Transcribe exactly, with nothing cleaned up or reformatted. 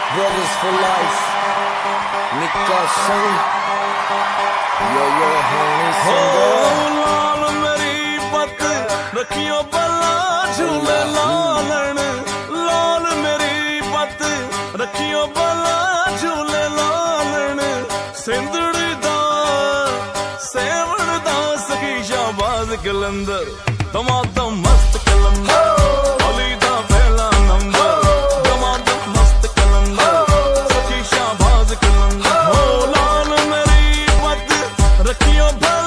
Brothers for life. Nikka Singh. Yo yo honey singer. लाल मेरी पत रखियो बल्ला झूले लालन, लाल मेरी पत रखियो बल्ला झूले लालन, सिंधड़ी दा सेवण दा सखी शाहबाज कलंदर, तमातम मस्त कलंदर, अली दा पहला नंबर, तमातम मस्त कलंदर, सखी शाहबाज कलंदर। हो लाल मेरी पत रखियो